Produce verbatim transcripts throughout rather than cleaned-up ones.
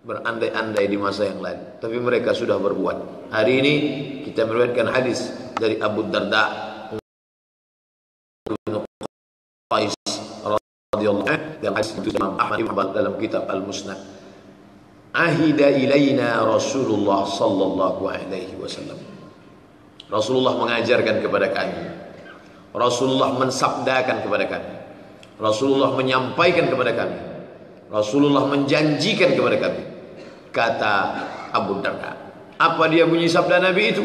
berandai-andai di masa yang lain, tapi mereka sudah berbuat. Hari ini kita meriwayatkan hadis dari Abu Darda bin Qais radhiyallahu anhu, dalam hadis itu Imam Ahmad bin Hanbal dalam kitab Al-Musnad. Ahida ilaina Rasulullah sallallahu alaihi wasallam. Rasulullah mengajarkan kepada kami, Rasulullah mensabdakan kepada kami, Rasulullah menyampaikan kepada kami, Rasulullah menjanjikan kepada kami. Kata Abu Darda, apa dia bunyi sabda Nabi itu?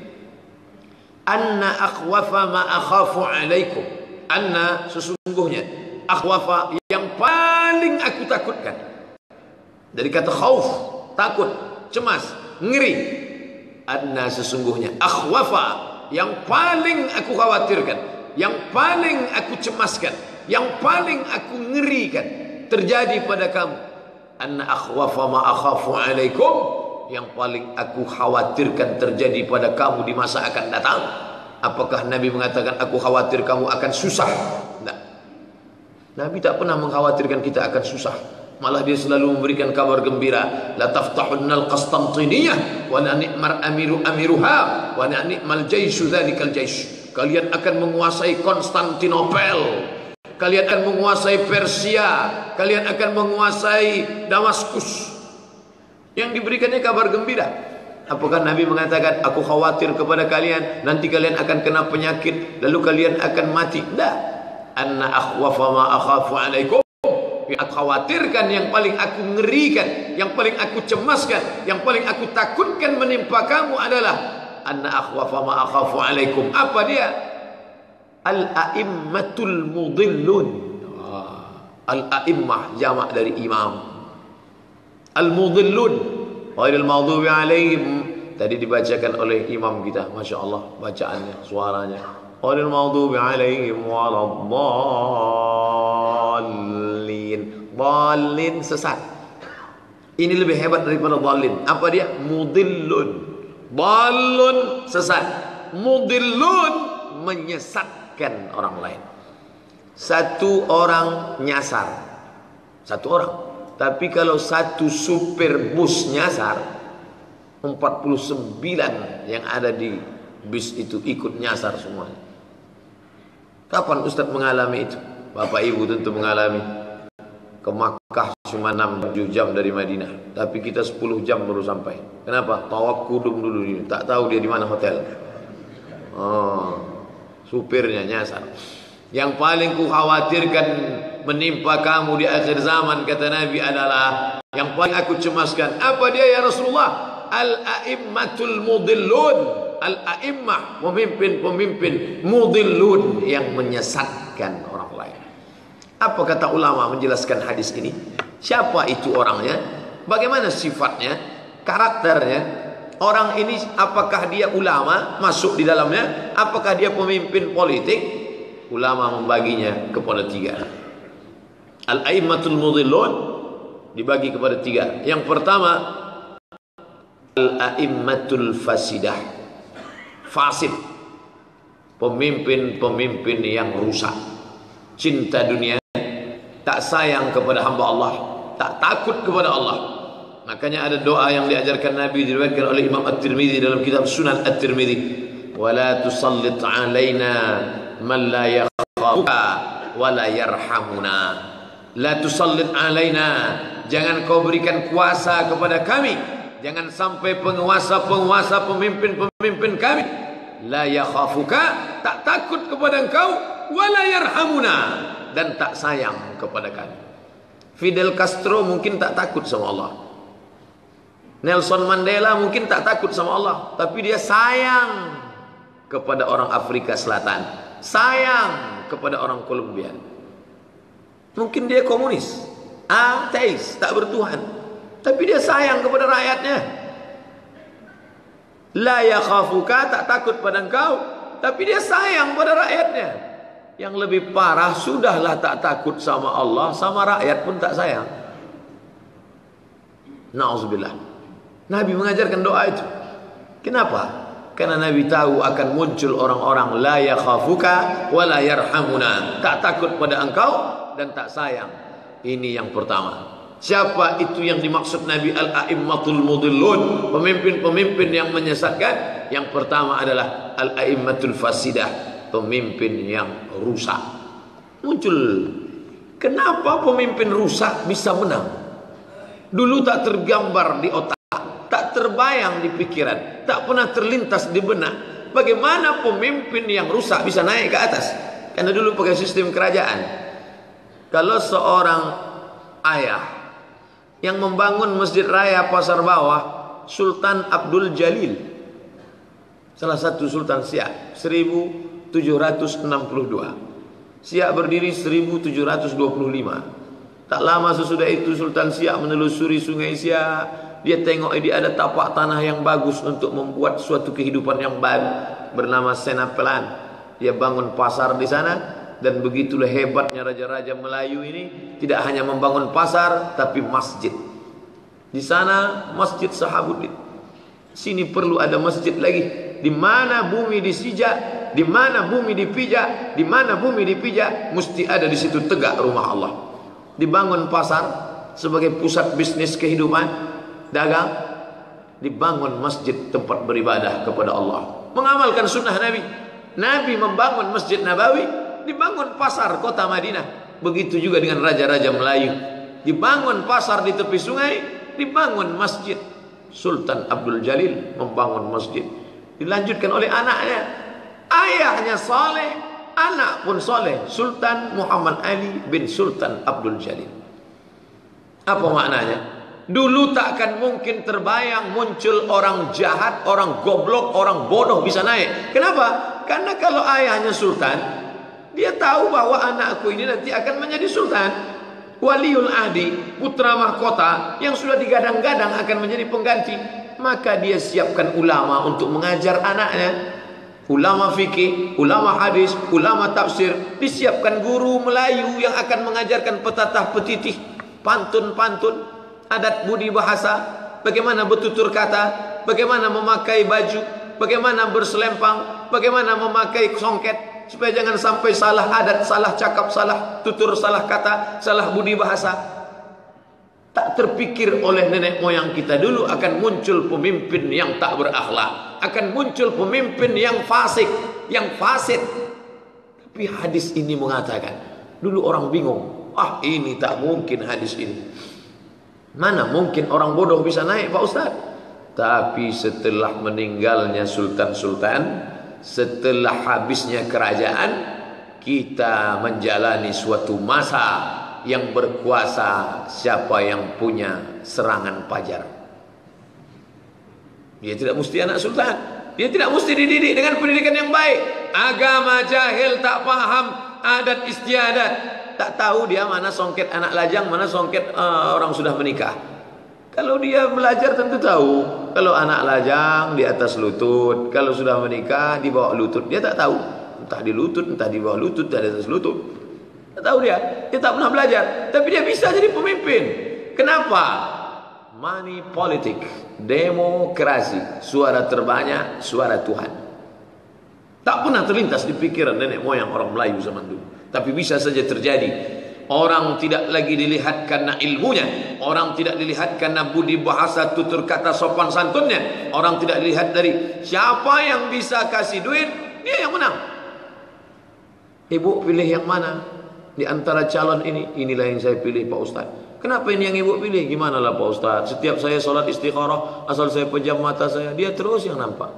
Anna akhwafa ma akhafu alaikum. Anna, sesungguhnya, akhwafa, yang paling aku takutkan. Dari kata khauf, takut, cemas, ngeri. Anna, sesungguhnya, akhwafa, yang paling aku khawatirkan, yang paling aku cemaskan, yang paling aku ngerikan terjadi pada kamu. Anna akhwafa ma akhafu alaikum, yang paling aku khawatirkan terjadi pada kamu di masa akan datang. Apakah Nabi mengatakan aku khawatir kamu akan susah? Tidak. Nabi tak pernah mengkhawatirkan kita akan susah. Malah dia selalu memberikan kabar gembira. La taftahunnal Qastantiniyah wa ni'mal amiru amiruha wa ni'mal jaishu dzalikal jaish. Kalian akan menguasai Konstantinopel, kalian akan menguasai Persia, kalian akan menguasai Damaskus. Yang diberikannya kabar gembira. Apakah Nabi mengatakan aku khawatir kepada kalian nanti kalian akan kena penyakit lalu kalian akan mati? Tidak. Anna akhwafa ma akhafu alaikum, yang aku khawatirkan, yang paling aku ngerikan, yang paling aku cemaskan, yang paling aku takutkan menimpa kamu adalah anna akhwafa ma akhafu alaikum. Apa dia? Al-a'immatul mudillun. Al-a'immah jamak dari imam. Al-mudillun ghairil maghdubi alaihim. Tadi dibacakan oleh imam kita, Masya Allah bacaannya, suaranya. Ghairil maghdubi alaihim waladdallin. Dallin, sesat. Ini lebih hebat daripada dallin. Apa dia? Mudillun. Dallun, sesat. Mudillun, menyesatkan orang lain. Satu orang nyasar, satu orang. Tapi kalau satu supir bus nyasar, empat puluh sembilan yang ada di bus itu ikut nyasar semuanya. Kapan Ustaz mengalami itu? Bapak Ibu tentu mengalami. Ke Makkah cuma enam tujuh jam dari Madinah, tapi kita sepuluh jam baru sampai. Kenapa? Tawaf kudum dulu ini. Tak tahu dia di mana hotel. Oh, supirnya nyasar. Yang paling ku khawatirkan menimpa kamu di akhir zaman, kata Nabi, adalah yang paling aku cemaskan. Apa dia ya Rasulullah? Al-a'immatul mudillun. Al-a'immah, pemimpin-pemimpin mudillun, yang menyesatkan orang lain. Apa kata ulama menjelaskan hadis ini? Siapa itu orangnya? Bagaimana sifatnya? Karakternya? Orang ini apakah dia ulama masuk di dalamnya? Apakah dia pemimpin politik? Ulama membaginya kepada tiga. Al-a'immatul mudillun dibagi kepada tiga. Yang pertama, al-a'immatul fasidah, fasid, pemimpin-pemimpin yang rusak, cinta dunia, tak sayang kepada hamba Allah, tak takut kepada Allah. Makanya ada doa yang diajarkan Nabi, diriwayatkan oleh Imam At-Tirmidzi dalam kitab Sunan At-Tirmidzi. Wala tusallit alaina man la yakhafuka wa la yarhamuna. La tusallit alaina, jangan kau berikan kuasa kepada kami, jangan sampai penguasa-penguasa, pemimpin-pemimpin kami, la yakhafuka, tak takut kepada engkau, wa la yarhamuna, dan tak sayang kepada kami. Fidel Castro mungkin tak takut sama Allah, Nelson Mandela mungkin tak takut sama Allah, tapi dia sayang kepada orang Afrika Selatan, sayang kepada orang Kolombia. Mungkin dia komunis, ateis, tak bertuhan, tapi dia sayang kepada rakyatnya. La yakhafuka, tak takut pada engkau, tapi dia sayang pada rakyatnya. Yang lebih parah, sudahlah tak takut sama Allah, sama rakyat pun tak sayang. Na'udzubillah. Nabi mengajarkan doa itu. Kenapa? Karena Nabi tahu akan muncul orang-orang la yakhafuka wa la yarhamuna, tak takut pada engkau dan tak sayang. Ini yang pertama. Siapa itu yang dimaksud Nabi al-a'immatul mudillun, pemimpin-pemimpin yang menyesatkan? Yang pertama adalah al-a'immatul fasidah, pemimpin yang rusak. Muncul, kenapa pemimpin rusak bisa menang? Dulu tak tergambar di otak, tak terbayang di pikiran, tak pernah terlintas di benak. Bagaimana pemimpin yang rusak bisa naik ke atas? Karena dulu pakai sistem kerajaan. Kalau seorang ayah yang membangun masjid raya Pasar Bawah, Sultan Abdul Jalil, salah satu Sultan Siak, seribu tujuh ratus enam puluh dua. Siak berdiri seribu tujuh ratus dua puluh lima. Tak lama sesudah itu Sultan Siak menelusuri sungai Siak. Dia tengok dia ada tapak tanah yang bagus untuk membuat suatu kehidupan yang baru bernama Senapelan. Dia bangun pasar di sana. Dan begitulah hebatnya raja-raja Melayu ini, tidak hanya membangun pasar tapi masjid. Di sana Masjid Sahabuddin. Sini perlu ada masjid lagi. Di mana bumi disijak, di mana bumi dipijak, di mana bumi dipijak, mesti ada di situ tegak rumah Allah. Dibangun pasar sebagai pusat bisnis kehidupan, dagang, dibangun masjid tempat beribadah kepada Allah. Mengamalkan sunnah Nabi. Nabi membangun Masjid Nabawi, dibangun pasar kota Madinah. Begitu juga dengan raja-raja Melayu. Dibangun pasar di tepi sungai, dibangun masjid. Sultan Abdul Jalil membangun masjid. Dilanjutkan oleh anaknya. Ayahnya soleh, anak pun soleh. Sultan Muhammad Ali bin Sultan Abdul Jalil. Apa maknanya? Dulu takkan mungkin terbayang muncul orang jahat, orang goblok, orang bodoh bisa naik. Kenapa? Karena kalau ayahnya sultan, dia tahu bahwa anakku ini nanti akan menjadi sultan, waliul ahdi, putra mahkota yang sudah digadang-gadang akan menjadi pengganti. Maka dia siapkan ulama untuk mengajar anaknya. Ulama fikih, ulama hadis, ulama tafsir. Disiapkan guru Melayu yang akan mengajarkan petatah petitih, pantun-pantun, adat budi bahasa, bagaimana bertutur kata, bagaimana memakai baju, bagaimana berselempang, bagaimana memakai songket, supaya jangan sampai salah adat, salah cakap, salah tutur, salah kata, salah budi bahasa. Tak terpikir oleh nenek moyang kita dulu akan muncul pemimpin yang tak berakhlak, akan muncul pemimpin yang fasik, yang fasid. Tapi hadis ini mengatakan, dulu orang bingung, ah ini tak mungkin hadis ini. Mana mungkin orang bodoh bisa naik Pak Ustaz? Tapi setelah meninggalnya sultan-sultan, setelah habisnya kerajaan, kita menjalani suatu masa yang berkuasa siapa yang punya serangan pajar. Dia tidak mesti anak sultan, dia tidak mesti dididik dengan pendidikan yang baik. Agama jahil, tak paham adat istiadat, tak tahu dia mana songket anak lajang, mana songket uh, orang sudah menikah. Kalau dia belajar tentu tahu. Kalau anak lajang di atas lutut, kalau sudah menikah di bawah lutut, dia tak tahu. Entah di lutut, entah di bawah lutut, entah di atas lutut. Tak tahu dia. Dia tak pernah belajar. Tapi dia bisa jadi pemimpin. Kenapa? Money politik, demokrasi, suara terbanyak, suara Tuhan. Tak pernah terlintas di pikiran nenek moyang orang Melayu zaman dulu. Tapi bisa saja terjadi. Orang tidak lagi dilihat karena ilmunya, orang tidak dilihat karena budi bahasa, tutur kata, sopan santunnya. Orang tidak dilihat dari siapa yang bisa kasih duit, dia yang menang. Ibu pilih yang mana di antara calon ini? Inilah yang saya pilih Pak Ustaz. Kenapa ini yang ibu pilih? Gimana lah Pak Ustaz, setiap saya sholat istikharah, asal saya pejam mata saya, dia terus yang nampak.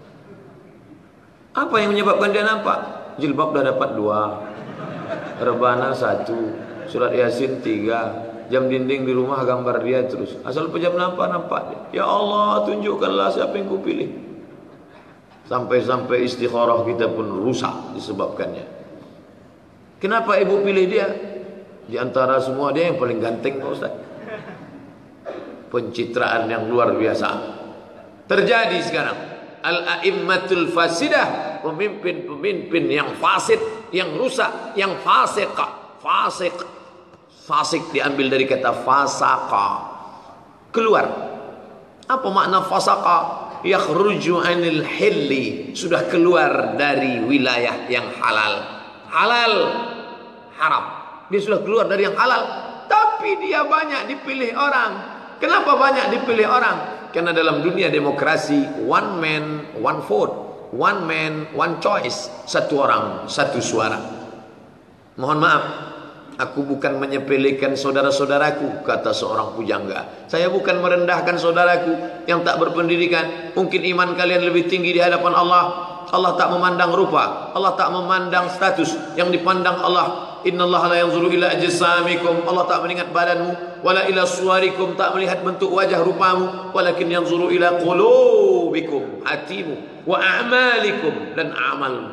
Apa yang menyebabkan dia nampak? Jilbab dah dapat dua, rebana satu, surat yasin tiga, jam dinding di rumah gambar dia terus. Asal pejam nampak, nampak dia. Ya Allah, tunjukkanlah siapa yang ku pilih. Sampai-sampai istikharah kita pun rusak disebabkannya. Kenapa ibu pilih dia? Di antara semua dia yang paling ganteng Pak Ustaz. Pencitraan yang luar biasa terjadi sekarang. Al-a'immatul fasidah, pemimpin-pemimpin yang fasid, yang rusak, yang fasik. Fasik, fasik diambil dari kata fasaka, keluar. Apa makna fasaka? Yakhruju anil hilli, sudah keluar dari wilayah yang halal. Halal, haram. Dia sudah keluar dari yang halal, tapi Tapi dia banyak dipilih orang. Kenapa banyak dipilih orang? Karena dalam dunia demokrasi, one man, one vote, one man, one choice, satu orang, satu suara. Mohon maaf, aku bukan menyepelekan saudara-saudaraku, kata seorang pujangga. Saya bukan merendahkan saudaraku yang tak berpendidikan. Mungkin iman kalian lebih tinggi di hadapan Allah. Allah tak memandang rupa, Allah tak memandang status. Yang dipandang Allah, innallaha la yanzuru ila ajsamikum, Allah tak melihat badanmu, wala ila suwarikum, tak melihat bentuk wajah rupamu, walakin yanzuru ila qulubikum, hatimu, wa a'malikum, dan amalmu.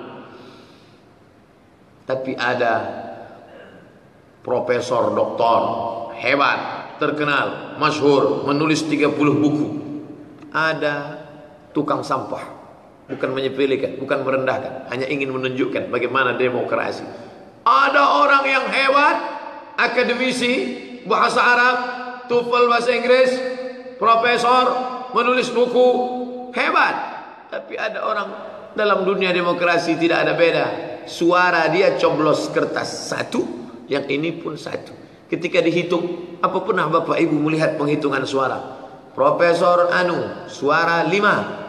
Tapi ada profesor, doktor hebat, terkenal, masyhur, menulis tiga puluh buku. Ada tukang sampah. Bukan menyepelekan, bukan merendahkan, hanya ingin menunjukkan bagaimana demokrasi. Ada orang yang hebat, akademisi, bahasa Arab, TOEFL bahasa Inggris, profesor, menulis buku, hebat. Tapi ada orang dalam dunia demokrasi tidak ada beda. Suara dia coblos kertas satu, yang ini pun satu. Ketika dihitung, apa pernah Bapak Ibu melihat penghitungan suara? Profesor Anu, suara lima.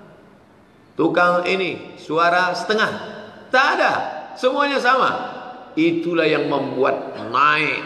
Tukang ini suara setengah. Tak ada, semuanya sama. Itulah yang membuat naik,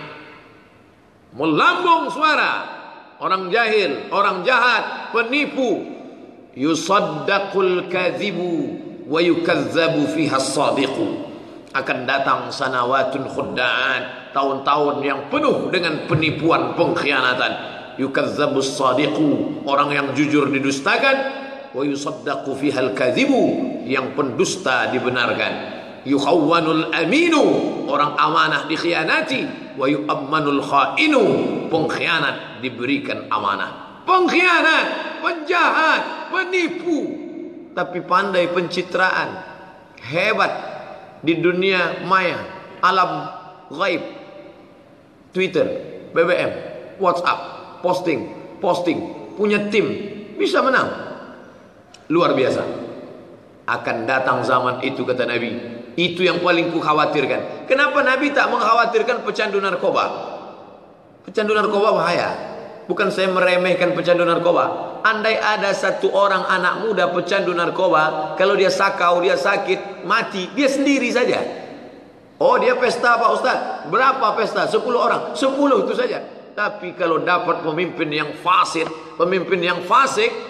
melambung suara. Orang jahil, orang jahat, penipu. Yusaddaqul kadhibu wa yukazzabu fiha as-sadiqu. Akan datang sanawatun khudda'at, tahun-tahun yang penuh dengan penipuan, pengkhianatan. Yukazzabus sadiqu, orang yang jujur didustakan. Wa yusaddaqu fiha al-kadhibu, yang pendusta dibenarkan. Yukhawwanul aminu, orang amanah dikhianati. Wa yu'ammanul khainu, pengkhianat diberikan amanah. Pengkhianat, penjahat, penipu, tapi pandai pencitraan, hebat di dunia maya, alam gaib, Twitter, B B M, WhatsApp, posting, posting, punya tim, bisa menang. Luar biasa. Akan datang zaman itu, kata Nabi. Itu yang paling ku khawatirkan. Kenapa Nabi tak mengkhawatirkan pecandu narkoba? Pecandu narkoba bahaya. Bukan saya meremehkan pecandu narkoba. Andai ada satu orang anak muda pecandu narkoba, kalau dia sakau, dia sakit, mati, dia sendiri saja. Oh, dia pesta Pak Ustaz. Berapa pesta? Sepuluh orang. Sepuluh itu saja. Tapi kalau dapat pemimpin yang fasik, pemimpin yang fasik,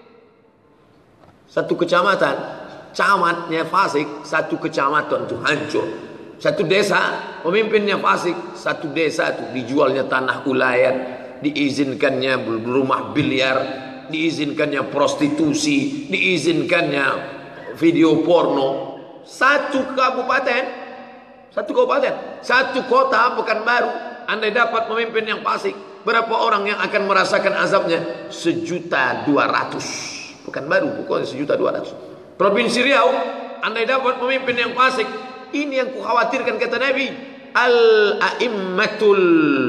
satu kecamatan, camatnya fasik, satu kecamatan itu hancur. Satu desa, pemimpinnya fasik, satu desa itu dijualnya tanah ulayat, diizinkannya rumah biliar, diizinkannya prostitusi, diizinkannya video porno. Satu kabupaten, satu kabupaten, satu kota Pekanbaru, andai dapat pemimpin yang fasik, berapa orang yang akan merasakan azabnya? Sejuta dua ratus. Pekanbaru pokoknya sejuta dua ratus. Provinsi Riau, andai dapat pemimpin yang fasik, ini yang kukhawatirkan, kata Nabi. Al-a'immatul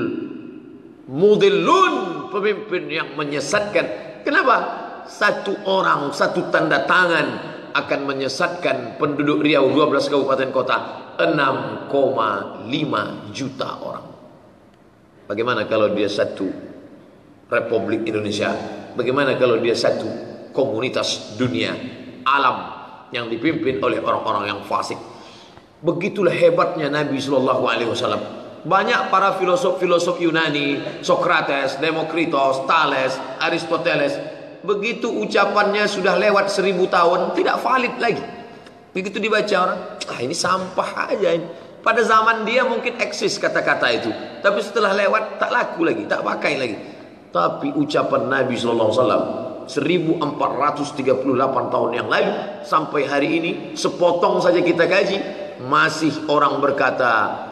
mudillun, pemimpin yang menyesatkan. Kenapa? Satu orang, satu tanda tangan akan menyesatkan penduduk Riau, dua belas kabupaten kota, enam koma lima juta orang. Bagaimana kalau dia satu Republik Indonesia? Bagaimana kalau dia satu komunitas dunia, alam yang dipimpin oleh orang-orang yang fasik? Begitulah hebatnya Nabi Shallallahu Alaihi Wasallam. Banyak para filosof-filosof Yunani, Sokrates, Demokritos, Thales, Aristoteles, begitu ucapannya sudah lewat seribu tahun, tidak valid lagi. Begitu dibaca orang, ah ini sampah aja ini. Pada zaman dia mungkin eksis kata-kata itu, tapi setelah lewat tak laku lagi, tak pakai lagi. Tapi ucapan Nabi Shallallahu Alaihi Wasallam seribu empat ratus tiga puluh delapan tahun yang lalu sampai hari ini, sepotong saja kita kaji, masih orang berkata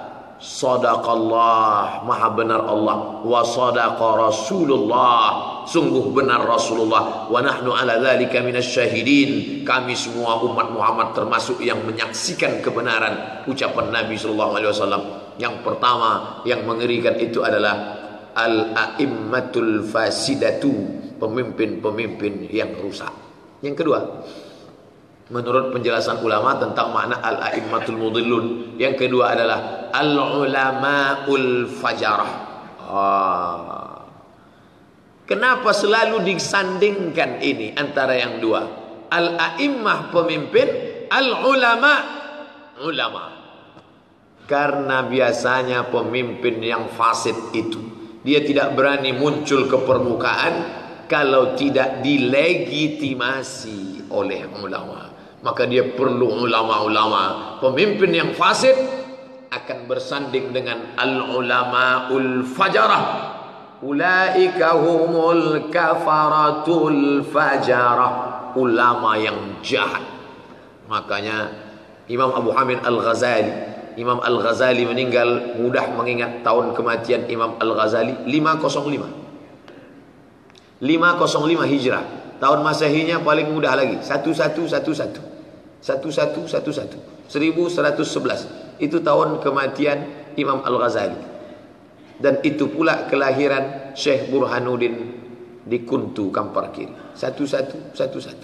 sadaqallah, maha benar Allah, wa sadaqa Rasulullah, sungguh benar Rasulullah, wa nahnu ala dzalika minasyahidin, kami semua umat Muhammad termasuk yang menyaksikan kebenaran ucapan Nabi sallallahu alaihi wasallam. Yang pertama yang mengerikan itu adalah al-a'immatul fasidatu, pemimpin-pemimpin yang rusak. Yang kedua, menurut penjelasan ulama tentang makna al-a'immatul mudillun, yang kedua adalah al-ulama'ul fajarah, Ah. Kenapa selalu disandingkan ini antara yang dua? Al-a'immah pemimpin, al-ulama ulama. Karena biasanya pemimpin yang fasid itu dia tidak berani muncul ke permukaan kalau tidak dilegitimasi oleh ulama. Maka dia perlu ulama-ulama. Pemimpin yang fasid akan bersanding dengan al-ulama'ul fajarah. Ulaika humul kafaratul fajarah. Ulama yang jahat. Makanya Imam Abu Hamid Al-Ghazali, Imam Al-Ghazali meninggal, mudah mengingat tahun kematian Imam Al-Ghazali lima nol lima lima nol lima Hijrah. Tahun Masehinya paling mudah lagi, satu satu satu satu satu satu satu satu seribu seratus sebelas. Itu tahun kematian Imam Al-Ghazali. Dan itu pula kelahiran Syekh Burhanuddin di Kuntu Kampar Kiri. satu satu satu satu.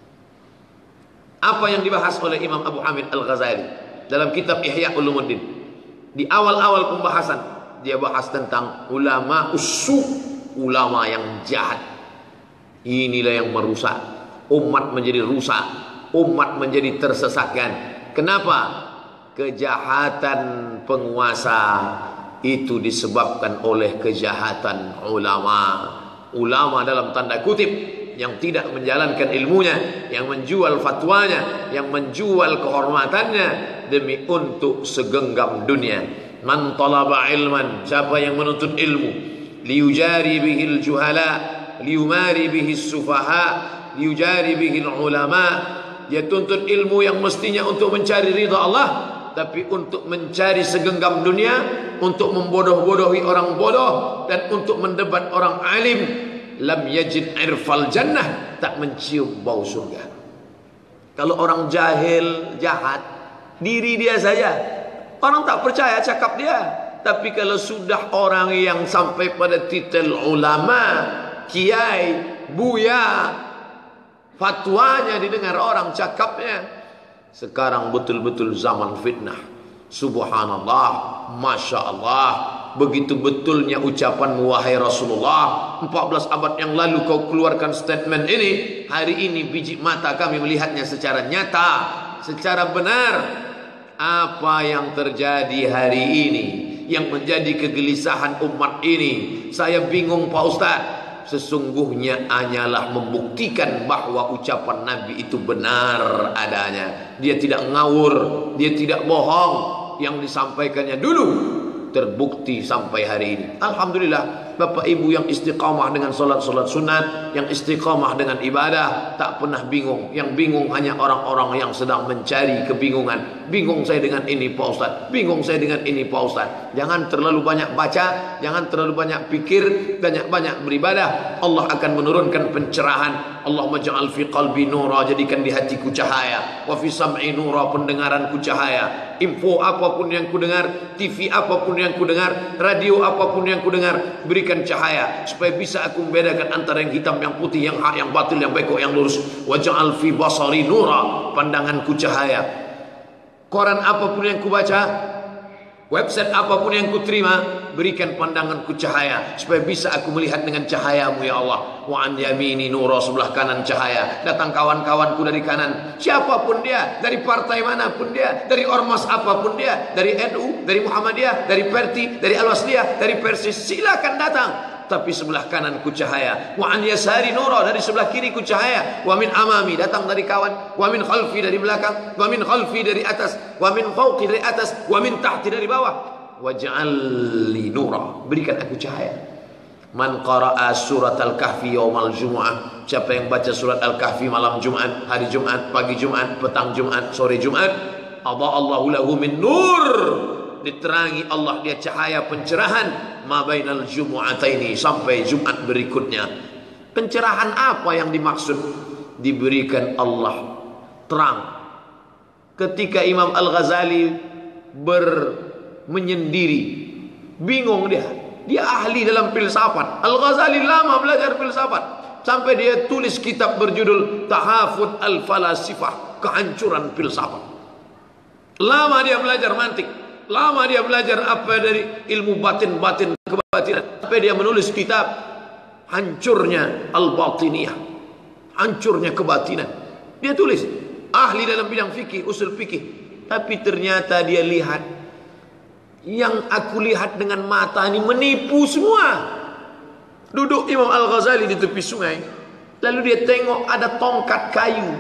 Apa yang dibahas oleh Imam Abu Hamid Al-Ghazali dalam kitab Ihya Ulumuddin? Di awal-awal pembahasan dia bahas tentang ulama usu, ulama yang jahat. Inilah yang merusak umat, menjadi rusak, umat menjadi tersesatkan. Kenapa? Kejahatan penguasa itu disebabkan oleh kejahatan ulama. Ulama dalam tanda kutip yang tidak menjalankan ilmunya, yang menjual fatwanya, yang menjual kehormatannya demi untuk segenggam dunia. Man talaba ilman, siapa yang menuntut ilmu, liyujari bihil juhala, liyumari bihis sufaha, liyujari bihil ulama. Dia tuntut ilmu yang mestinya untuk mencari ridha Allah, tapi untuk mencari segenggam dunia, untuk membodoh-bodohi orang bodoh, dan untuk mendebat orang alim. Lam yajid irfal jannah, tak mencium bau surga. Kalau orang jahil, jahat, diri dia saja, orang tak percaya cakap dia. Tapi kalau sudah orang yang sampai pada titel ulama, kiai, buya, fatwanya didengar orang, cakapnya. Sekarang betul-betul zaman fitnah. Subhanallah, Masya Allah. Begitu betulnya ucapan wahai Rasulullah, empat belas abad yang lalu kau keluarkan statement ini. Hari ini biji mata kami melihatnya secara nyata, secara benar. Apa yang terjadi hari ini, yang menjadi kegelisahan umat ini, saya bingung Pak Ustaz. Sesungguhnya hanyalah membuktikan bahwa ucapan Nabi itu benar adanya. Dia tidak ngawur, dia tidak bohong. Yang disampaikannya dulu terbukti sampai hari ini. Alhamdulillah, Bapak Ibu yang istiqamah dengan solat-solat sunat, yang istiqamah dengan ibadah, tak pernah bingung. Yang bingung hanya orang-orang yang sedang mencari kebingungan. Bingung saya dengan ini Pak Ustaz, bingung saya dengan ini Pak Ustaz. Jangan terlalu banyak baca, jangan terlalu banyak pikir, banyak-banyak beribadah. Allah akan menurunkan pencerahan. Allahumma ja'al fi qalbi nura, jadikan di hatiku cahaya. Wa fi sam'i nura, pendengaranku cahaya. Info apapun yang ku dengar, T V apapun yang ku dengar, radio apapun yang ku dengar, berikan cahaya supaya bisa aku membedakan antara yang hitam, yang putih, yang hak, yang batil, yang baik, yang lurus. Waj'al fi basari nura, pandanganku cahaya. Koran apapun yang ku baca, website apapun yang ku terima, berikan pandanganku cahaya supaya bisa aku melihat dengan cahayamu ya Allah. Wa an yamini nura, sebelah kanan cahaya. Datang kawan-kawanku dari kanan, siapapun dia, dari partai manapun dia, dari ormas apapun dia, dari N U, dari Muhammadiyah, dari Perti, dari Al-Wasliyah, dari Persis, silakan datang. Tapi sebelah kananku cahaya. Wa an yasari nura, dari sebelah kiriku cahaya. Wa min amami, datang dari kawan. Wa min khalfi, dari belakang. Wa min khalfi, dari atas. Wa min fawqi, dari atas. Wa min tahti, dari bawah. Waj'alli nura, berikan aku cahaya. Man qara'a surat Al-Kahfi yaumal Jumu'ah, siapa yang baca surat Al-Kahfi malam Jumat, hari Jumat, pagi Jumat, petang Jumat, sore Jumat, adha'allahu lahu min nur, diterangi Allah dia cahaya pencerahan, ma bainal jumu'ataini, sampai Jumat berikutnya. Pencerahan apa yang dimaksud? Diberikan Allah terang. Ketika Imam Al-Ghazali ber menyendiri, bingung dia. Dia ahli dalam filsafat. Al-Ghazali lama belajar filsafat sampai dia tulis kitab berjudul Tahafut Al-Falasifah, kehancuran filsafat. Lama dia belajar mantik. Lama dia belajar apa dari ilmu batin-batin kebatinan. Sampai dia menulis kitab hancurnya al-batiniyah, hancurnya kebatinan. Dia tulis, ahli dalam bidang fikih, usul fikih. Tapi ternyata dia lihat, yang aku lihat dengan mata ini menipu semua. Duduk Imam Al-Ghazali di tepi sungai, lalu dia tengok ada tongkat kayu.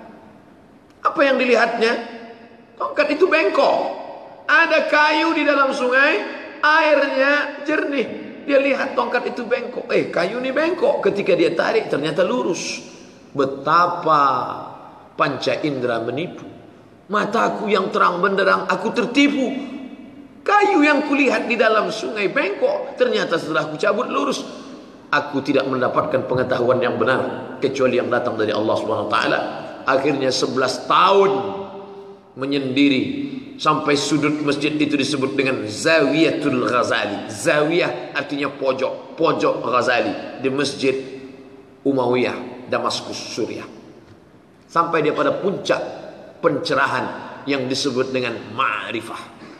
Apa yang dilihatnya? Tongkat itu bengkok. Ada kayu di dalam sungai, airnya jernih. Dia lihat tongkat itu bengkok. Eh, kayu ini bengkok. Ketika dia tarik, ternyata lurus. Betapa panca indera menipu. Mataku yang terang benderang, aku tertipu. Kayu yang kulihat di dalam sungai bengkok, ternyata setelah aku cabut lurus. Aku tidak mendapatkan pengetahuan yang benar kecuali yang datang dari Allah Subhanahu wa taala. Akhirnya sebelas tahun menyendiri sampai sudut masjid itu disebut dengan Zawiyatul Ghazali. Zawiyah artinya pojok, pojok Ghazali di Masjid Umayyah, Damaskus, Suriah. Sampai dia pada puncak pencerahan yang disebut dengan ma'rifah.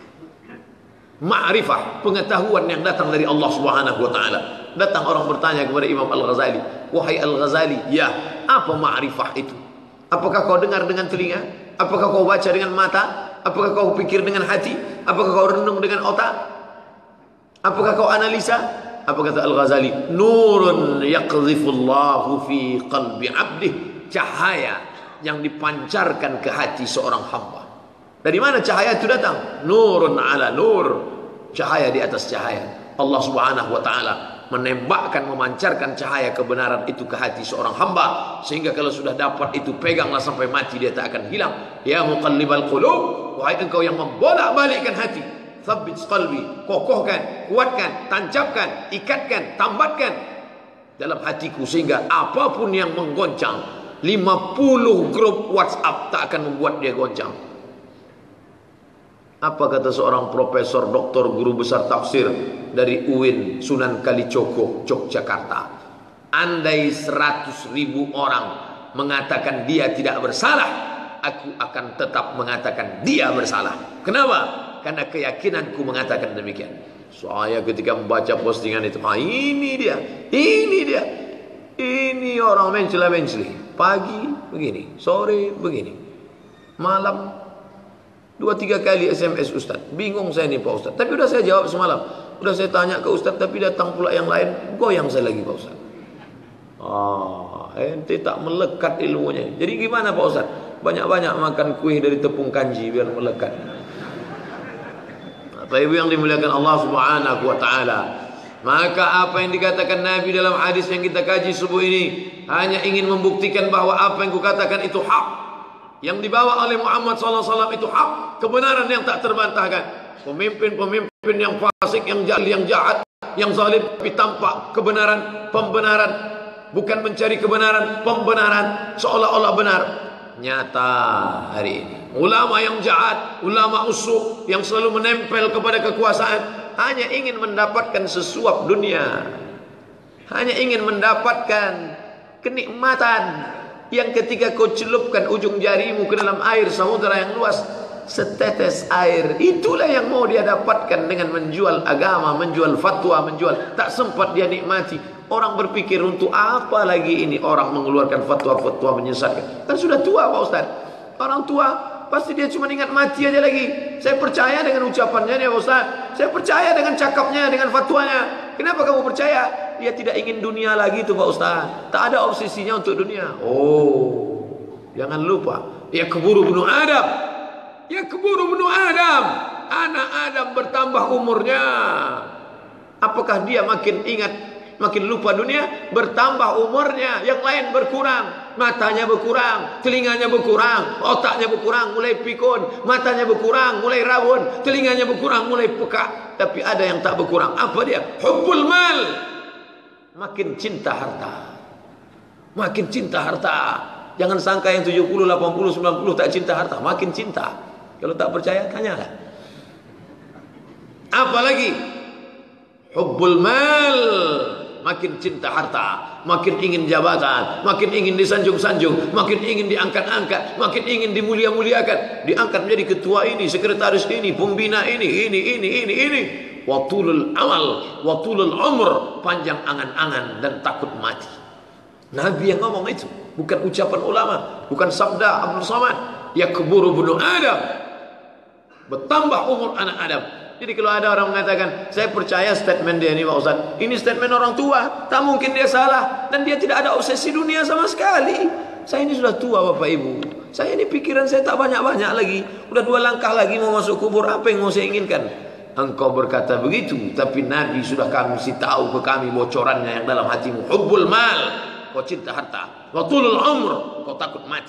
Ma'rifah, pengetahuan yang datang dari Allah Subhanahu wa taala. Datang orang bertanya kepada Imam Al-Ghazali, "Wahai Al-Ghazali, ya, apa ma'rifah itu? Apakah kau dengar dengan telinga? Apakah kau baca dengan mata? Apakah kau pikir dengan hati? Apakah kau renung dengan otak? Apakah kau analisa?" Apa kata Al-Ghazali? Nurun yaqdhifullahu fi qalbi 'abdih. Cahaya yang dipancarkan ke hati seorang hamba. Dari mana cahaya itu datang? Nurun ala nur. Cahaya di atas cahaya. Allah Subhanahu wa taala menembakkan, memancarkan cahaya kebenaran itu ke hati seorang hamba, sehingga kalau sudah dapat itu peganglah sampai mati, dia tak akan hilang. Ya muqallibal qulub, wahai engkau yang membolak-balikkan hati, tsabbit qalbi, kokohkan, kuatkan, tancapkan, ikatkan, tambatkan dalam hatiku, sehingga apapun yang menggoncang, lima puluh grup WhatsApp tak akan membuat dia goncang. Apa kata seorang profesor, doktor, guru besar tafsir dari U I N Sunan Kalijogo, Yogyakarta? Andai seratus ribu orang mengatakan dia tidak bersalah, aku akan tetap mengatakan dia bersalah. Kenapa? Karena keyakinanku mengatakan demikian. Saya ketika membaca postingan itu, ah, ini dia, ini dia, ini orang mencela-menceli. Pagi begini, sore begini, malam dua tiga kali S M S Ustaz. Bingung saya nih Pak Ustaz. Tapi udah saya jawab semalam. Udah saya tanya ke Ustaz, tapi datang pula yang lain, goyang saya lagi Pak Ustaz. Ah, ente tak melekat ilmunya. Jadi gimana Pak Ustaz? Banyak-banyak makan kuih dari tepung kanji biar melekat. Bapak Ibu yang dimuliakan Allah Subhanahu wa taala, maka apa yang dikatakan Nabi dalam hadis yang kita kaji subuh ini hanya ingin membuktikan bahwa apa yang kukatakan itu hak. Yang dibawa oleh Muhammad sallallahu alaihi wasallam itu hak, kebenaran yang tak terbantahkan. Pemimpin-pemimpin yang fasik, yang jahil, yang jahat, yang zalim, tapi tampak kebenaran, pembenaran, bukan mencari kebenaran, pembenaran seolah-olah benar. Nyata hari ini ulama yang jahat, ulama usuk yang selalu menempel kepada kekuasaan, hanya ingin mendapatkan sesuap dunia, hanya ingin mendapatkan kenikmatan yang ketika kau celupkan ujung jarimu ke dalam air samudera yang luas, setetes air itulah yang mau dia dapatkan dengan menjual agama, menjual fatwa, menjual. Tak sempat dia nikmati. Orang berpikir untuk apa lagi ini orang mengeluarkan fatwa-fatwa menyesatkan? Kan sudah tua Pak Ustaz. Orang tua pasti dia cuma ingat mati aja lagi. Saya percaya dengan ucapannya ya Pak Ustaz. Saya percaya dengan cakapnya, dengan fatwanya. Kenapa kamu percaya? Dia tidak ingin dunia lagi tuh Pak Ustaz. Tak ada obsesinya untuk dunia. Oh, jangan lupa, ya keburu bunuh Adam. Ya keburu bunuh Adam. Anak Adam bertambah umurnya. Apakah dia makin ingat, makin lupa dunia? Bertambah umurnya, yang lain berkurang. Matanya berkurang, telinganya berkurang, otaknya berkurang, mulai pikun. Matanya berkurang, mulai rawon. Telinganya berkurang, mulai peka. Tapi ada yang tak berkurang. Apa dia? Hubbul mal. Makin cinta harta. Makin cinta harta. Jangan sangka yang tujuh puluh, delapan puluh, sembilan puluh tak cinta harta. Makin cinta. Kalau tak percaya, tanyalah. Apalagi? Hubbul mal. makin cinta harta, makin ingin jabatan, makin ingin disanjung-sanjung, makin ingin diangkat-angkat, makin ingin dimulia-muliakan, diangkat menjadi ketua ini, sekretaris ini, pembina ini, ini, ini, ini, ini. Watulul amal, watulul umr, panjang angan-angan dan takut mati. Nabi yang ngomong itu, bukan ucapan ulama, bukan sabda Abdul Samad. Yakburu ibnu Adam, bertambah umur anak Adam. Jadi kalau ada orang mengatakan, saya percaya statement dia ini Pak Ustaz, ini statement orang tua, tak mungkin dia salah, dan dia tidak ada obsesi dunia sama sekali. Saya ini sudah tua Bapak Ibu, saya ini pikiran saya tak banyak-banyak lagi, udah dua langkah lagi mau masuk kubur, apa yang mau saya inginkan? Engkau berkata begitu, tapi Nabi sudah kasih tahu ke kami bocorannya yang dalam hatimu. Hubbul mal, kau cinta harta. Wa tulul umr, kau takut mati.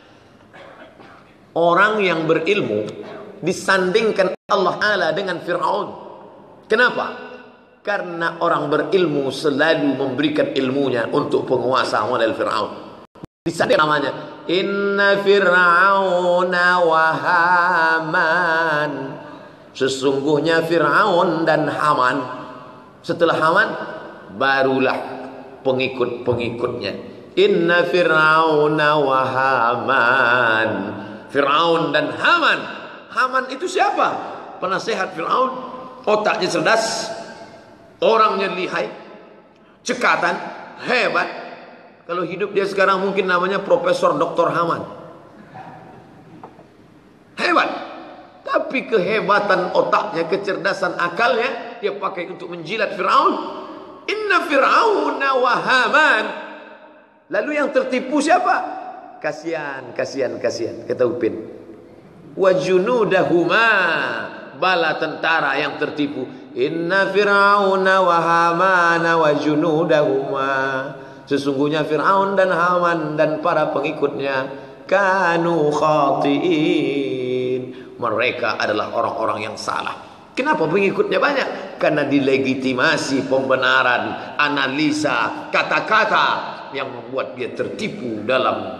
Orang yang berilmu disandingkan Allah Ta'ala dengan Fir'aun. Kenapa? Karena orang berilmu selalu memberikan ilmunya untuk penguasa model Fir'aun. Disanding namanya, Inna Fir'auna wa Haman. Sesungguhnya Fir'aun dan Haman. Setelah Haman, barulah pengikut-pengikutnya. Inna Fir'auna wa Haman. Fir'aun dan Haman. Haman itu siapa? Penasehat Fir'aun. Otaknya cerdas, orangnya lihai, cekatan, hebat. Kalau hidup dia sekarang mungkin namanya Profesor Doktor Haman. Hebat. Tapi kehebatan otaknya, kecerdasan akalnya, dia pakai untuk menjilat Fir'aun. Inna Fir'auna wa Haman. Lalu yang tertipu siapa? Kasihan, kasihan, kasihan. Kata Upin. Wa junudahuma. Bala tentara yang tertipu. Inna Fir'auna wa Hamana wa junudahuma. Sesungguhnya Fir'aun dan Haman dan para pengikutnya kanu khati'in. Mereka adalah orang-orang yang salah. Kenapa pengikutnya banyak? Karena dilegitimasi pembenaran, analisa, kata-kata yang membuat dia tertipu dalam.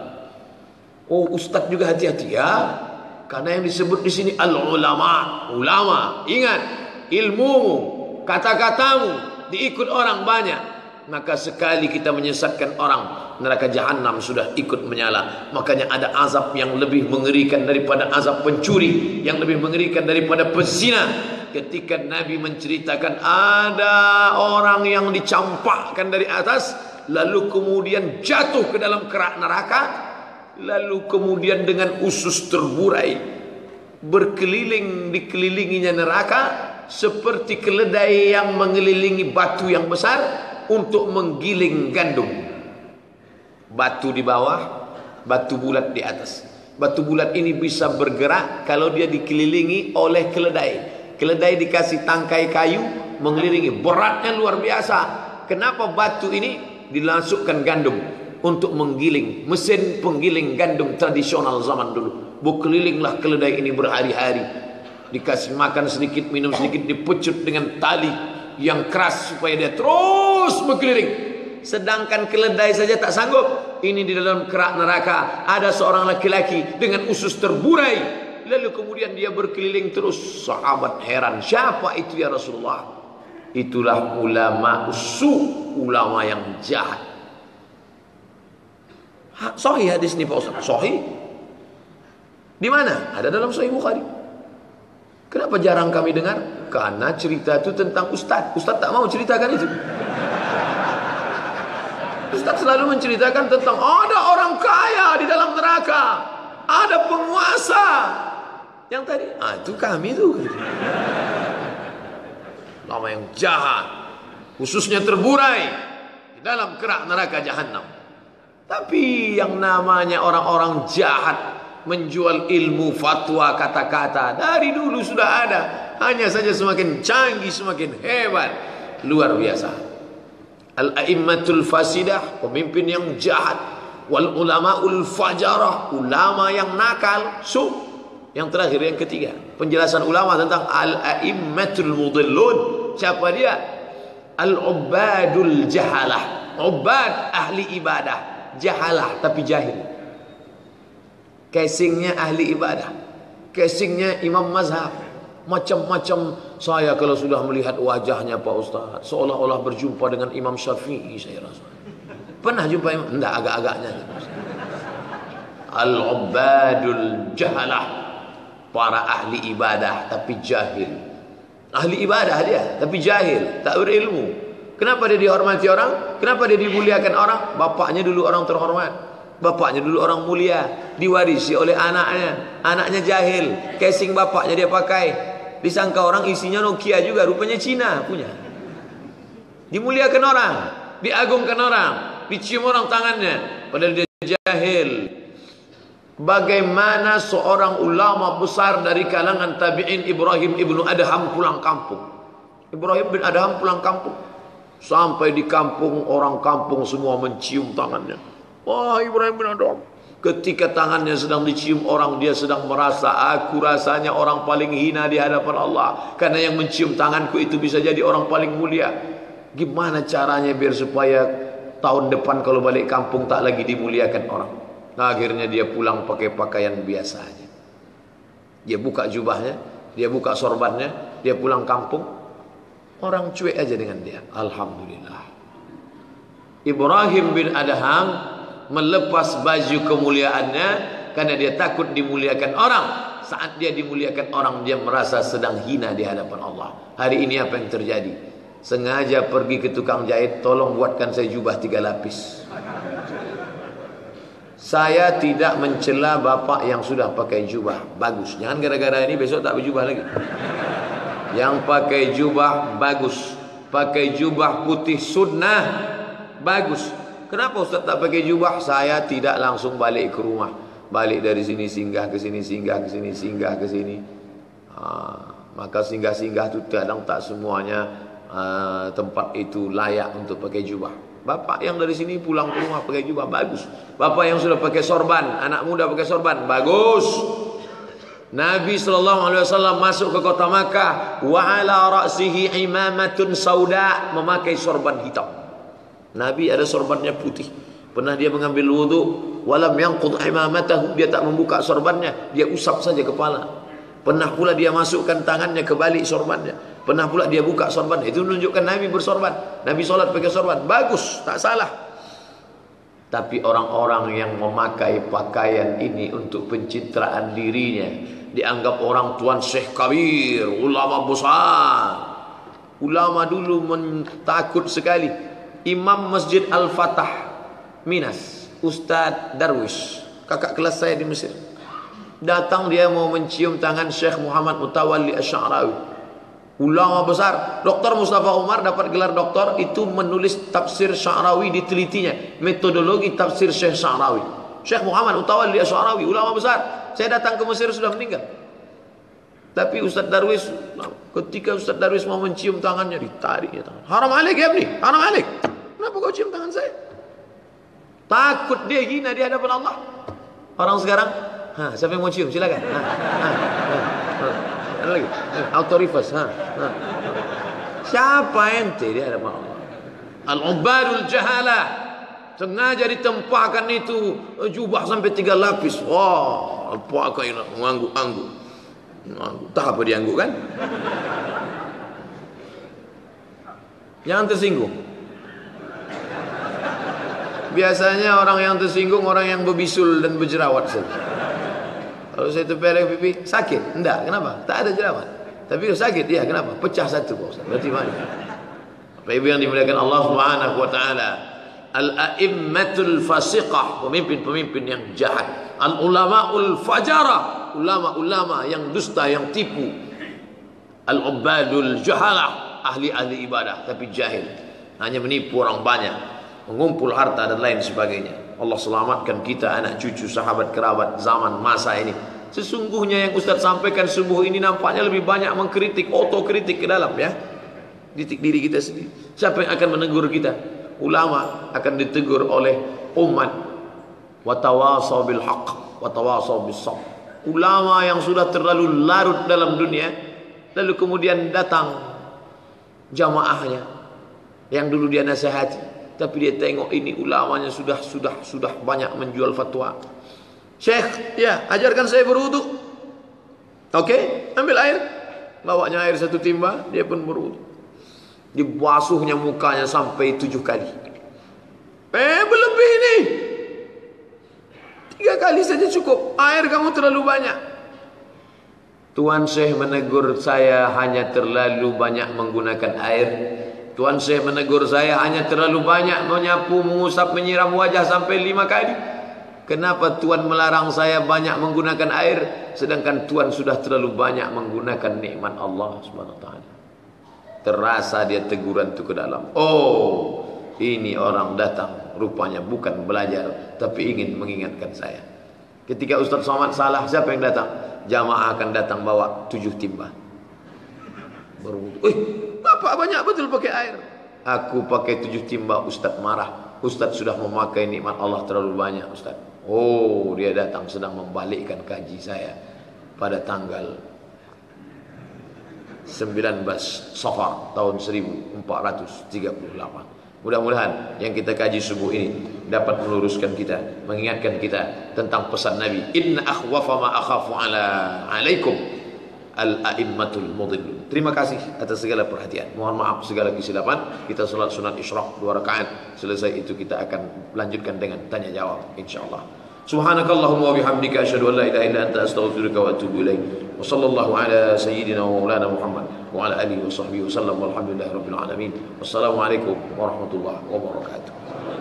Oh, ustaz juga hati-hati ya. Karena yang disebut di sini al-ulama, ulama. Ingat, ilmumu, kata-katamu diikut orang banyak, maka sekali kita menyesatkan orang, neraka jahanam sudah ikut menyala. Makanya ada azab yang lebih mengerikan daripada azab pencuri, yang lebih mengerikan daripada pezina. Ketika Nabi menceritakan ada orang yang dicampakkan dari atas, lalu kemudian jatuh ke dalam kerak neraka, lalu kemudian dengan usus terburai berkeliling, dikelilinginya neraka seperti keledai yang mengelilingi batu yang besar untuk menggiling gandum. Batu di bawah, batu bulat di atas. Batu bulat ini bisa bergerak kalau dia dikelilingi oleh keledai. Keledai dikasih tangkai kayu mengelilingi, beratnya luar biasa. Kenapa batu ini dimasukkan gandum? Untuk menggiling, mesin penggiling gandum tradisional zaman dulu. Berkelilinglah keledai ini berhari-hari, dikasih makan sedikit, minum sedikit, dipecut dengan tali yang keras supaya dia terus berkeliling. Sedangkan keledai saja tak sanggup. Ini di dalam kerak neraka ada seorang laki-laki dengan usus terburai, lalu kemudian dia berkeliling terus. Sahabat heran, siapa itu ya Rasulullah? Itulah ulama usu, ulama yang jahat. Sahih hadis ini Pak Ustaz. Sahih. Di mana? Ada dalam Sahih Bukhari. Kenapa jarang kami dengar? Karena cerita itu tentang Ustaz. Ustaz tak mau ceritakan itu. Ustaz selalu menceritakan tentang ada orang kaya di dalam neraka, ada penguasa. Yang tadi, ah itu kami tuh. Lama yang jahat, khususnya terburai di dalam kerak neraka jahanam. Tapi yang namanya orang-orang jahat menjual ilmu, fatwa, kata-kata dari dulu sudah ada. Hanya saja semakin canggih, semakin hebat, luar biasa. Al-a'immatul fasidah, pemimpin yang jahat. Wal ulama'ul fajarah, ulama yang nakal. So, yang terakhir, yang ketiga, penjelasan ulama tentang al-a'immatul mudillun. Siapa dia? Al-ubadul jahalah. Ubad, ahli ibadah. Jahalah tapi jahil. Casingnya ahli ibadah, casingnya imam mazhab, Macam-macam saya kalau sudah melihat wajahnya Pak Ustaz, seolah-olah berjumpa dengan Imam Syafi'i saya rasa. Pernah jumpa Imam? Enggak, agak-agaknya. Al-ubadul jahalah, para ahli ibadah tapi jahil. Ahli ibadah dia tapi jahil, tak berilmu. Kenapa dia dihormati orang? Kenapa dia dimuliakan orang? Bapaknya dulu orang terhormat, bapaknya dulu orang mulia, diwarisi oleh anaknya. Anaknya jahil, casing bapaknya dia pakai, disangka orang isinya Nokia juga, rupanya Cina punya. Dimuliakan orang, diagungkan orang, dicium orang tangannya, padahal dia jahil. Bagaimana seorang ulama besar dari kalangan tabi'in, Ibrahim ibnu Adham, pulang kampung. Ibrahim bin Adham pulang kampung. Sampai di kampung, orang kampung semua mencium tangannya. Wah, Ibrahim bin Adham. Ketika tangannya sedang dicium orang, dia sedang merasa, aku rasanya orang paling hina di hadapan Allah, karena yang mencium tanganku itu bisa jadi orang paling mulia. Gimana caranya biar supaya tahun depan kalau balik kampung tak lagi dimuliakan orang? Nah, akhirnya dia pulang pakai pakaian biasa aja. Dia buka jubahnya, dia buka sorbannya, dia pulang kampung. Orang cuek aja dengan dia. Alhamdulillah. Ibrahim bin Adham melepas baju kemuliaannya karena dia takut dimuliakan orang. Saat dia dimuliakan orang, dia merasa sedang hina di hadapan Allah. Hari ini apa yang terjadi? Sengaja pergi ke tukang jahit, tolong buatkan saya jubah tiga lapis. Saya tidak mencela bapak yang sudah pakai jubah, bagus. Jangan gara-gara ini besok tak berjubah lagi. Yang pakai jubah bagus, pakai jubah putih sunnah bagus. Kenapa Ustaz tak pakai jubah? Saya tidak langsung balik ke rumah, balik dari sini singgah ke sini, singgah ke sini, singgah ke sini. Ha, maka singgah-singgah itu kadang tak semuanya uh, tempat itu layak untuk pakai jubah. Bapak yang dari sini pulang ke rumah pakai jubah, bagus. Bapak yang sudah pakai sorban, anak muda pakai sorban, bagus. Nabi sallallahu alaihi wasallam masuk ke kota Makkah, wa ala ra'sihi imamatun sauda, memakai sorban hitam. Nabi ada sorbannya putih. Pernah dia mengambil wudu, walam yanqud imamatahu, dia tak membuka sorbannya, dia usap saja kepala. Pernah pula dia masukkan tangannya ke balik sorbannya. Pernah pula dia buka sorban. Itu menunjukkan Nabi bersorban. Nabi solat pakai sorban. Bagus, tak salah. Tapi orang-orang yang memakai pakaian ini untuk pencitraan dirinya, dianggap orang tuan Syekh Kabir, ulama besar. Ulama dulu takut sekali. Imam Masjid Al-Fatah Minas, Ustaz Darwish, kakak kelas saya di Mesir, datang dia mau mencium tangan Syekh Muhammad Mutawalli Asy'arawi, ulama besar. Doktor Mustafa Umar dapat gelar doktor, itu menulis tafsir Sy'arawi, ditelitinya metodologi tafsir Syekh Sy'arawi. Syekh Muhammad Mutawalli Asy'arawi, ulama besar. Saya datang ke Mesir sudah meninggal. Tapi Ustaz Darwis, ketika Ustaz Darwis mau mencium tangannya, ditariknya tangan. Haram alik ya Ibni, haram alik. Kenapa kau cium tangan saya? Takut dia hina di hadapan Allah. Orang sekarang, ha, siapa yang mau cium? Silakan. Ha, ha, ha, ha. Ada lagi? Autorifas. Ha, ha. Siapa ente di hadapan Allah? Al-ubadul jahalah. Sengaja ditempahkan itu jubah sampai tiga lapis. Wah, apa kau ini mengangguk-angguk? Tak apa diangguk kan? Jangan tersinggung. Biasanya orang yang tersinggung orang yang berbisul dan berjerawat saja. Kalau saya tepelek pipi, sakit? Enggak, kenapa? Tak ada jerawat. Tapi kalau sakit, ya kenapa? Pecah satu Pak Ustaz. Berarti mana? Bapak Ibu yang dimuliakan Allah Subhanahu wa taala, al-a'immatul fasiqah, pemimpin-pemimpin yang jahat, al-ulamaul fajarah, ulama-ulama yang dusta, yang tipu, al-ubadul jahalah, ahli-ahli ibadah tapi jahil, hanya menipu orang banyak, mengumpul harta dan lain sebagainya. Allah selamatkan kita, anak cucu, sahabat, kerabat zaman masa ini. Sesungguhnya yang Ustaz sampaikan subuh ini nampaknya lebih banyak mengkritik, otokritik ke dalam ya. Kritik diri kita sendiri. Siapa yang akan menegur kita? Ulama akan ditegur oleh umat. Wa tawasaw bil haqq wa tawasaw bis sabr. Ulama yang sudah terlalu larut dalam dunia, lalu kemudian datang jamaahnya yang dulu dia nasihati, tapi dia tengok ini ulamanya sudah sudah sudah banyak menjual fatwa. Syekh, ya, ajarkan saya berwudu. Oke, okay, ambil air. bawanya air satu timba, dia pun berwudu. Dibasuhnya mukanya sampai tujuh kali. Eh, berlebih ni. Tiga kali saja cukup. Air kamu terlalu banyak. Tuan Syekh menegur saya hanya terlalu banyak menggunakan air. Tuan Syekh menegur saya hanya terlalu banyak menyapu, mengusap, menyiram wajah sampai lima kali. Kenapa Tuan melarang saya banyak menggunakan air, sedangkan Tuan sudah terlalu banyak menggunakan nikmat Allah Subhanahu wa taala. Terasa dia teguran itu ke dalam. Oh, ini orang datang rupanya bukan belajar, tapi ingin mengingatkan saya. Ketika Ustaz Somad salah, siapa yang datang? Jamaah akan datang bawa tujuh timba. Berwudu. Eh, Bapak banyak betul pakai air. Aku pakai tujuh timba, Ustaz marah. Ustaz sudah memakai nikmat Allah terlalu banyak, Ustaz. Oh, dia datang sedang membalikkan kaji saya pada tanggal sembilan belas Safar tahun seribu empat ratus tiga puluh delapan. Mudah-mudahan yang kita kaji subuh ini dapat meluruskan kita, mengingatkan kita tentang pesan Nabi, inna akhwafa ma akhafu ala alaikum al-a'immatul mudhillun. Terima kasih atas segala perhatian. Mohon maaf segala kesilapan. Kita salat sunat isyraq dua rakaat. Selesai itu kita akan lanjutkan dengan tanya jawab insyaallah. Subhanakallahumma wa bihamdika asyhadu an la ilaha illa anta astaghfiruka wa atubu ilaik. Wa sallallahu ala sayyidina wa maulana Muhammad wa ala alihi wa sahbihi wa sallam walhamdulillahi rabbil alamin. Wassalamu alaikum warahmatullahi wabarakatuh.